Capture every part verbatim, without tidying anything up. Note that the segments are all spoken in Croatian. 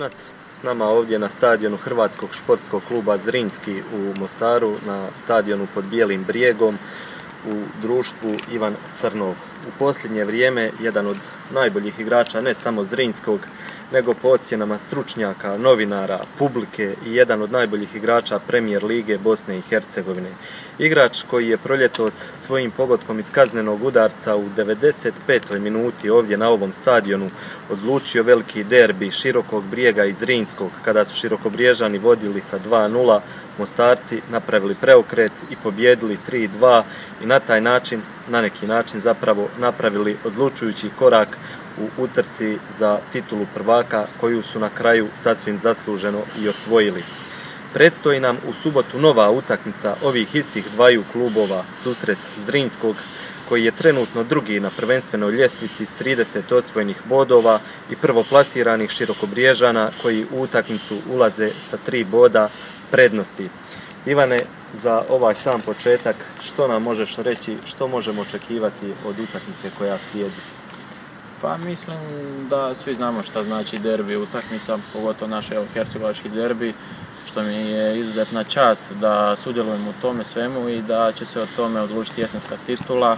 Danas s nama ovdje na stadionu Hrvatskog športskog kluba Zrinski u Mostaru, na stadionu pod Bijelim brijegom u društvu Ivan Crnov. U posljednje vrijeme jedan od najboljih igrača ne samo Zrinskog, nego po ocjenama stručnjaka, novinara, publike i jedan od najboljih igrača Premijer lige Bosne i Hercegovine. Igrač koji je proljetos svojim pogodkom iz kaznenog udarca u devedeset petoj minuti ovdje na ovom stadionu odlučio veliki derbi Širokog Brijega i Zrinskog, kada su Širokobriježani vodili sa dva nula, Mostarci napravili preokret i pobijedili tri dva i na taj način, na neki način zapravo napravili odlučujući korak u utrci za titulu prvaka koju su na kraju sasvim zasluženo i osvojili. Predstoji nam u subotu nova utakmica ovih istih dvaju klubova, susret Zrinskog koji je trenutno drugi na prvenstvenoj ljestvici s trideset osvojenih bodova i prvoplasiranih Širokobriježana koji u utakmicu ulaze sa tri boda prednosti. Ivane, za ovaj sam početak, što nam možeš reći, što možemo očekivati od utakmice koja slijedi? Pa mislim da svi znamo šta znači derbi utakmica, pogotovo naš evo, hercegovački derbi, što mi je izuzetna čast da sudjelujem u tome svemu i da će se o tome odlučiti jesenska titula.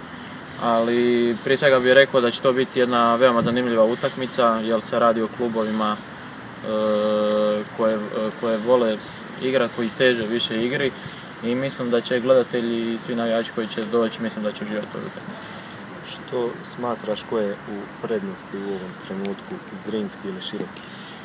Ali prije svega bih rekao da će to biti jedna veoma zanimljiva utakmica, jer se radi o klubovima e, koje, koje vole igrati, koji teže više igri i mislim da će gledatelji i svi navijači koji će doći, mislim da će uživati u utakmici. Što smatraš ko je u prednosti u ovom trenutku, Zrinski ili Široki?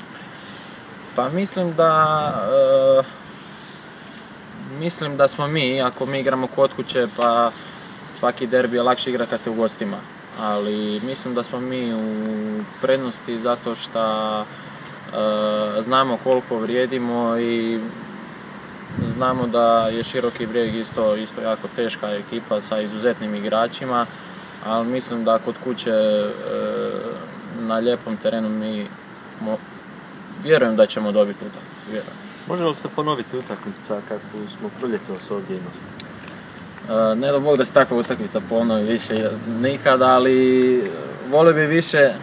Pa mislim da e, mislim da smo mi, ako mi igramo kod kuće, pa svaki derbi je lakše igrati kad ste u gostima. Ali mislim da smo mi u prednosti zato što e, znamo koliko vrijedimo i znamo da je Široki Brijeg isto, isto jako teška ekipa sa izuzetnim igračima. Ali mislim da kod kuće e, na lijepom terenu mi mo, vjerujem da ćemo dobiti utakmicu, vjerujem. Može li se ponoviti utakmica kakvu smo proljetos ovdje imali? E, ne da Bog da se takva utakmica ponovi više nikad, ali volio bi više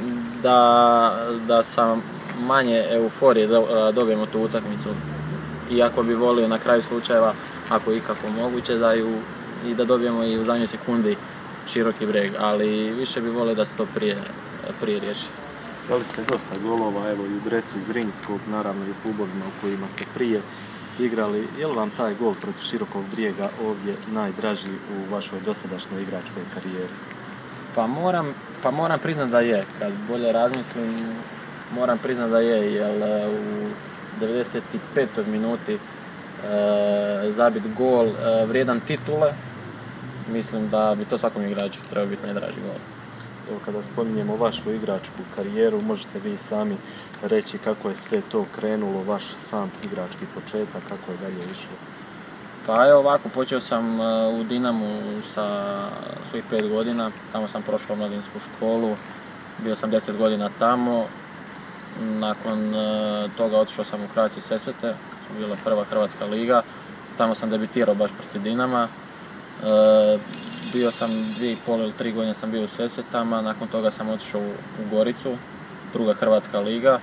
da, da sa manje euforije dobijemo tu utakmicu. Iako bi volio na kraju slučajeva, ako je ikako moguće, da ju, i da dobijemo i u zadnjoj sekundi Široki Brijeg, ali više bi volio da se to prije, prije riješi. Dali ste dosta golova, evo i u dresu Zrinskog, naravno i u klubovima u kojima ste prije igrali. Je li vam taj gol protiv Širokog Brijega ovdje najdraži u vašoj dosadašnjoj igračkoj karijeri? Pa moram, pa moram priznat da je, kad bolje razmislim, moram priznat da je, jer u devedeset petoj minuti e, zabit gol e, vrijedan titule. Mislim da bi to svakom igraču trebao biti najdraži gol. Evo, kada spominjemo vašu igračku karijeru, možete vi sami reći kako je sve to krenulo, vaš sam igrački početak, kako je dalje išlo? Pa evo ovako, počeo sam u Dinamu sa svojih pet godina, tamo sam prošao mladinsku školu, bio sam deset godina tamo. Nakon toga otišao sam u Croatia Sesvete, kad smo bila prva Hrvatska liga, tamo sam debitirao baš protiv Dinama. E, bio sam dvije i pol ili tri godine sam bio u Sesvetama, nakon toga sam otišao u, u Goricu, druga Hrvatska liga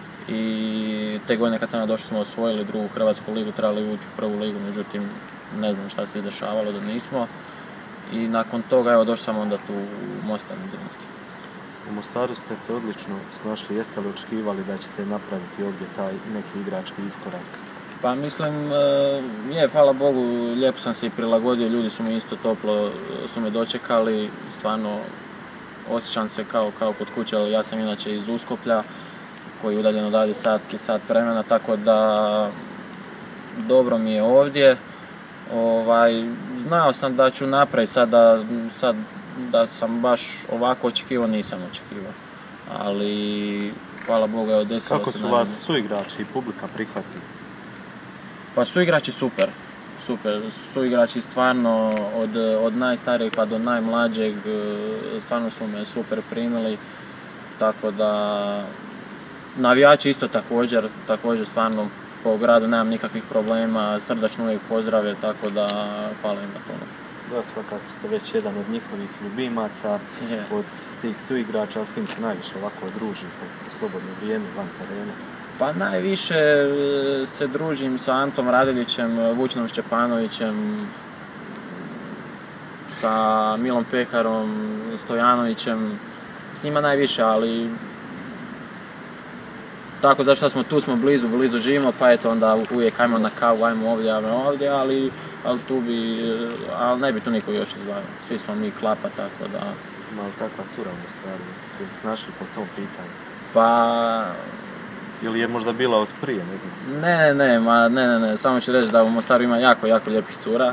i te godine kad sam ja došao smo osvojili drugu Hrvatsku ligu, trebali ući u prvu ligu, međutim ne znam šta se dešavalo da nismo i nakon toga evo došao sam onda tu u Mostar Zrinski. U Mostaru ste se odlično snašli, jeste li očekivali da ćete napraviti ovdje taj neki igrački iskorak? Pa mislim, je, hvala Bogu, lijepo sam se i prilagodio, ljudi su mi isto toplo, su me dočekali, stvarno osjećam se kao, kao kod kuće, ali ja sam inače iz Uskoplja, koji je udaljen odavde sat i sat vremena, tako da dobro mi je ovdje. Ovaj, znao sam da ću napraviti, sad da, sad da sam baš ovako očekivao, nisam očekivao, ali hvala Bogu, evo desilo se. Kako su vas suigrači i publika prihvatili? Pa suigrači super, super, suigrači stvarno od, od najstarijeg pa do najmlađeg, stvarno su me super primili, tako da navijači isto također, također stvarno po gradu nemam nikakvih problema, srdačno uvijek pozdrave, tako da hvala im na tome. Da, svakako ste već jedan od njihovih ljubimaca, Yeah. od tih suigrača, s kim se najviše ovako družite u slobodno vrijeme, van terena? Pa najviše e, se družim sa Antom Radeljićem, Vučnom Šćepanovićem, sa Milom Pekarom, Stojanovićem, s njima najviše, ali tako zašto smo tu, smo blizu, blizu živimo, pa eto onda uvijek ajmo na kavu, ajmo ovdje, ajmo ovdje, ali, ali tu bi, ali ne bi tu niko još izdvajao, svi smo mi klapa, tako da... Malo kakva cura u Mostaru, jeste se snašli po tom pitanju? Pa... Ili je možda bila od prije, ne znam? Ne, ne, ma, ne, ne, ne, samo ću reći da u Mostaru ima jako, jako lijepih cura,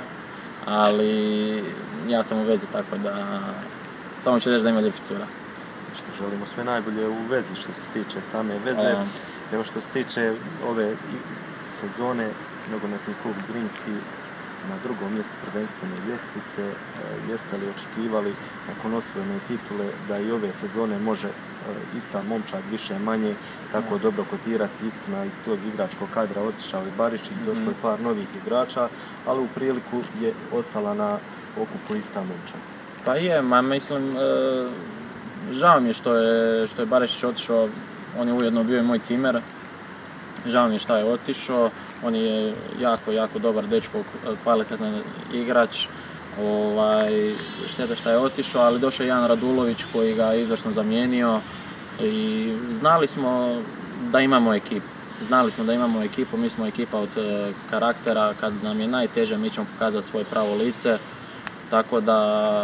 ali ja sam u vezi, tako da, samo ću reći da ima lijepih cura. Što želimo sve najbolje u vezi što se tiče same veze. Um. Evo što se tiče ove sezone, nogometni klub Zrinski na drugom mjestu prvenstvene ljestvice, e, jeste li očekivali nakon osvojene titule da i ove sezone može e, ista momčad više manje tako dobro kotirati? Istina, iz tog igračkog kadra otišao je Barišić, mm-hmm. došlo je par novih igrača, ali u priliku je ostala na okupu ista momčad. Pa je, ma mislim, e, žao mi je što je, što je Barišić otišao, on je ujedno bio i moj cimer, žao mi je što je otišao, on je jako, jako dobar dečko, kvalitetan igrač, ovaj, šteta što je otišao, ali došao je Jan Radulović koji ga je izvrsno zamijenio i znali smo da imamo ekipu. Znali smo da imamo ekipu, mi smo ekipa od e, karaktera, kad nam je najteže mi ćemo pokazati svoje pravo lice, tako da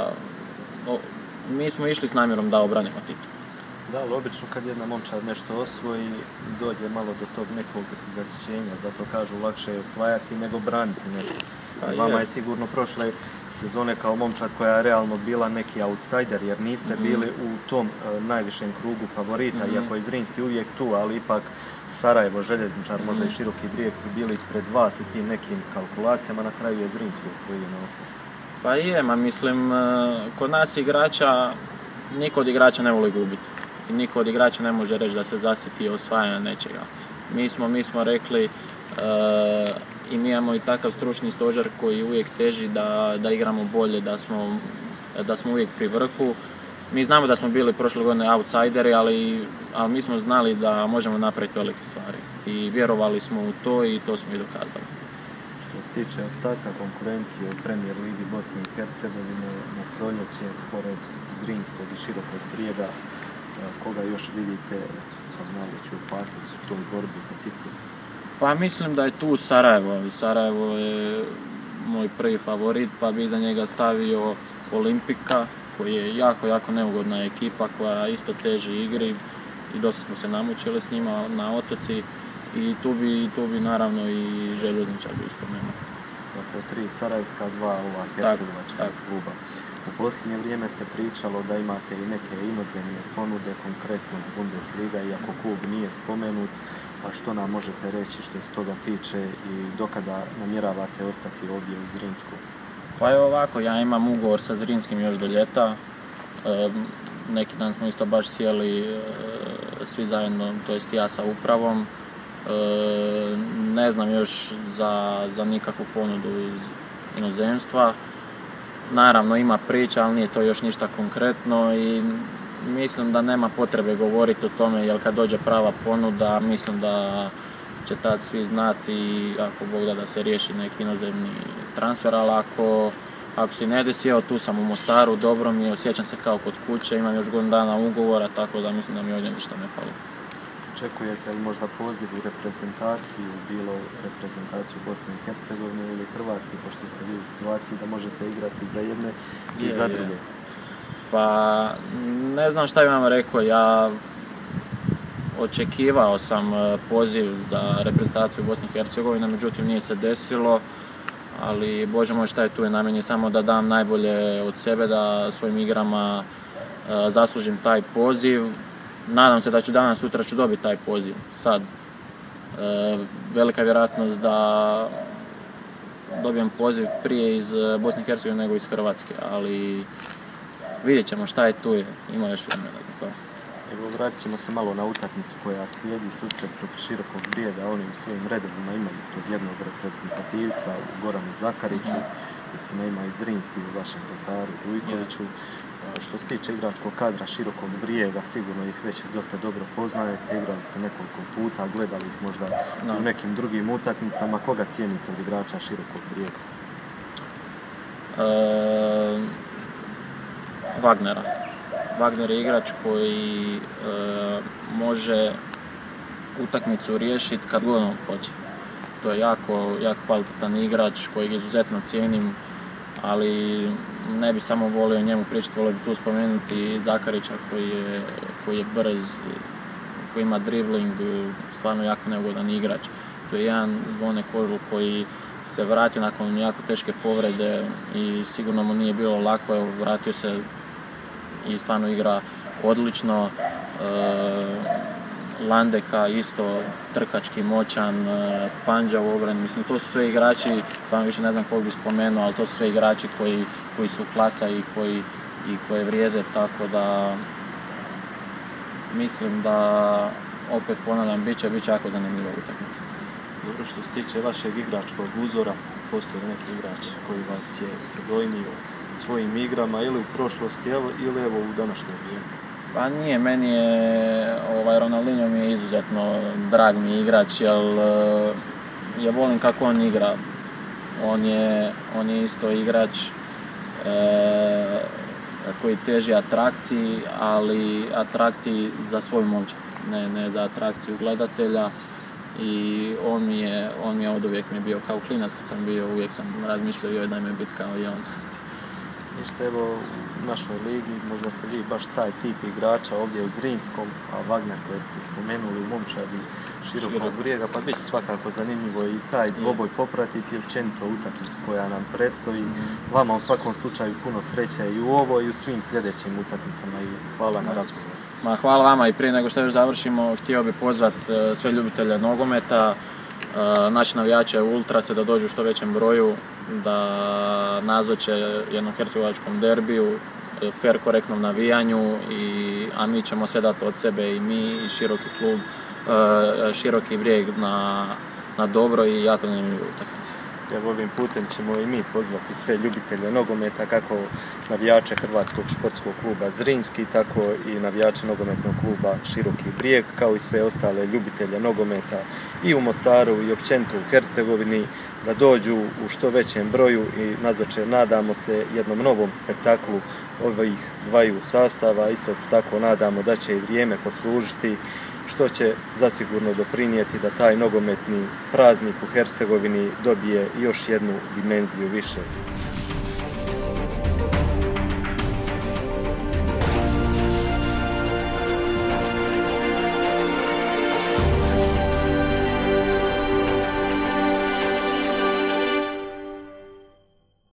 o, mi smo išli s namjerom da obranimo titul. Da, ali obično kad jedna momčad nešto osvoji, dođe malo do tog nekog zasićenja, zato kažu lakše je osvajati nego braniti nešto. Pa vama je. je sigurno prošle sezone kao momčad koja je realno bila neki outsider, jer niste mm-hmm. bili u tom uh, najvišem krugu favorita, mm-hmm. iako je Zrinski uvijek tu, ali ipak Sarajevo, Željezničar, mm-hmm. možda i Široki Brijeg su bili ispred vas u tim nekim kalkulacijama, na kraju je Zrinski osvojio naslov. Pa je, ma mislim, kod nas igrača, niko od igrača ne voli gubiti. I niko od igrača ne može reći da se zasiti osvajanja nečega. Mi smo, mi smo rekli e, i mi imamo i takav stručni stožer koji uvijek teži da, da igramo bolje, da smo, da smo uvijek pri vrhu. Mi znamo da smo bili prošle godine outsideri, ali, ali mi smo znali da možemo napraviti velike stvari. I vjerovali smo u to i to smo i dokazali. Što se tiče ostatka konkurencije u Premier Ligi Bosne i Hercegovine, na proljeće, pored Zrinskog i Širokog Brijega, koga još vidite kao najveću opasnost u toj borbi za titul? Pa mislim da je tu Sarajevo. Sarajevo je moj prvi favorit, pa bi za njega stavio Olimpika, koji je jako, jako neugodna ekipa koja isto teži igri i dosta smo se namučili s njima na otoci i tu bi, tu bi naravno i Željezničar bi spomenuo. Dakle, tri sarajevska, dva ova hercegovačka kluba. U posljednje vrijeme se pričalo da imate i neke inozemne ponude, konkretno Bundesliga, iako klub nije spomenut, a što nam možete reći što se toga tiče i dokada namjeravate ostati ovdje u Zrinsku? Pa je ovako, ja imam ugovor sa Zrinskim još do ljeta. E, neki dan smo isto baš sjeli e, svi zajedno, to jest ja sa upravom. E, ne znam još za, za nikakvu ponudu iz inozemstva. Naravno ima priča, ali nije to još ništa konkretno i mislim da nema potrebe govoriti o tome, jer kad dođe prava ponuda, mislim da će tad svi znati i ako Bog da da se riješi neki inozemni transfer, ali ako, ako si ne desi, evo tu sam u Mostaru, dobro mi je, osjećam se kao kod kuće, imam još godinu dana ugovora, tako da mislim da mi ovdje ništa ne fali. Očekujete li možda poziv u reprezentaciju, bilo reprezentaciju Bosne i Hercegovine ili Hrvatske, pošto ste vi u situaciji da možete igrati za jedne i je, za druge? Je. Pa ne znam šta bih vam rekao, ja očekivao sam poziv za reprezentaciju Bosne i Hercegovine, međutim nije se desilo, ali Bože moj šta je tu je na meni samo da dam najbolje od sebe, da svojim igrama uh, zaslužim taj poziv. Nadam se da ću danas, sutra ću dobiti taj poziv. Sad, e, velika vjerojatnost da dobijem poziv prije iz Bosne i Hercegovine nego iz Hrvatske, ali vidjet ćemo šta je tu je, ima još vremena za to. Evo, vratit ćemo se malo na utakmicu koja slijedi, susret protiv Širokog Brijega, oni u svojim redovima imaju tog jednog reprezentativca, Goranu Zakariću. istina ima i Zrinski u vašem vrtaru Vujkoviću. Što se tiče igračkog kadra Širokog Brijega, sigurno ih već dosta dobro poznajete, igrali ste nekoliko puta, gledali ih možda no. u nekim drugim utakmicama. Koga cijenite od igrača Širokog Brijega? E, Wagnera. Wagner je igrač koji e, može utakmicu riješiti kad god on hoće. To je jako, jako kvalitetan igrač kojeg izuzetno cijenim, ali ne bi samo volio njemu pričati, volio bi tu spomenuti Zakarića koji je, koji je brz, koji ima dribling, stvarno jako neugodan igrač. To je jedan Zvone Kožul koji se vratio nakon jako teške povrede i sigurno mu nije bilo lako, evo, vratio se i stvarno igra odlično. E, Landeka isto trkački moćan, Panđa u obrani, mislim to su sve igrači, stvarno više ne znam kog bi spomenuo, ali to su sve igrači koji, koji su klasa i koji i koje vrijede, tako da mislim da opet ponavljam, bit će, bit će jako zanimljiva utakmica. Dobro, što se tiče vašeg igračkog uzora, postoji neki igrač koji vas je se dojmio svojim igrama ili u prošlosti ili evo u današnje vrijeme? Pa nije, meni je, ovaj, Ronaldinho mi je izuzetno drag mi igrač, jer ja volim kako on igra. On je, on je isto igrač e, koji teži atrakciji, ali atrakciji za svoju moć, ne, ne za atrakciju gledatelja. I on mi je, on mi je od uvijek mi je bio kao klinac kad sam bio, uvijek sam razmišljao joj da mi je biti kao i on. Ništa, evo u našoj ligi možda ste vi baš taj tip igrača ovdje u Zrinskom, a Wagner kojeg ste spomenuli u momčadi Širokog Brijega, pa bit će svakako zanimljivo i taj dvoboj popratiti i općenito utakmicu koja nam predstoji. Vama u svakom slučaju puno sreće i u ovoj i u svim sljedećim utakmicama i hvala na razgovoru. Ma, hvala vama i prije nego što još završimo, htio bih pozvati sve ljubitelje nogometa, naše navijače Ultrase da dođu u što većem broju, da nazoče jednom hercegovačkom derbiju, fer korektnom navijanju, i, a mi ćemo sve dati od sebe i mi i Široki klub, Široki Brijeg na, na dobro i jako zanimljivu utakmicu. Evo ovim putem ćemo i mi pozvati sve ljubitelje nogometa, kako navijače Hrvatskog športskog kluba Zrinski, tako i navijače nogometnog kluba Široki Brijeg, kao i sve ostale ljubitelje nogometa i u Mostaru i općenito u Hercegovini, da dođu u što većem broju i nazoče, nadamo se, jednom novom spektaklu ovih dvaju sastava. Isto se tako nadamo da će i vrijeme poslužiti, što će zasigurno doprinijeti da taj nogometni praznik u Hercegovini dobije još jednu dimenziju više.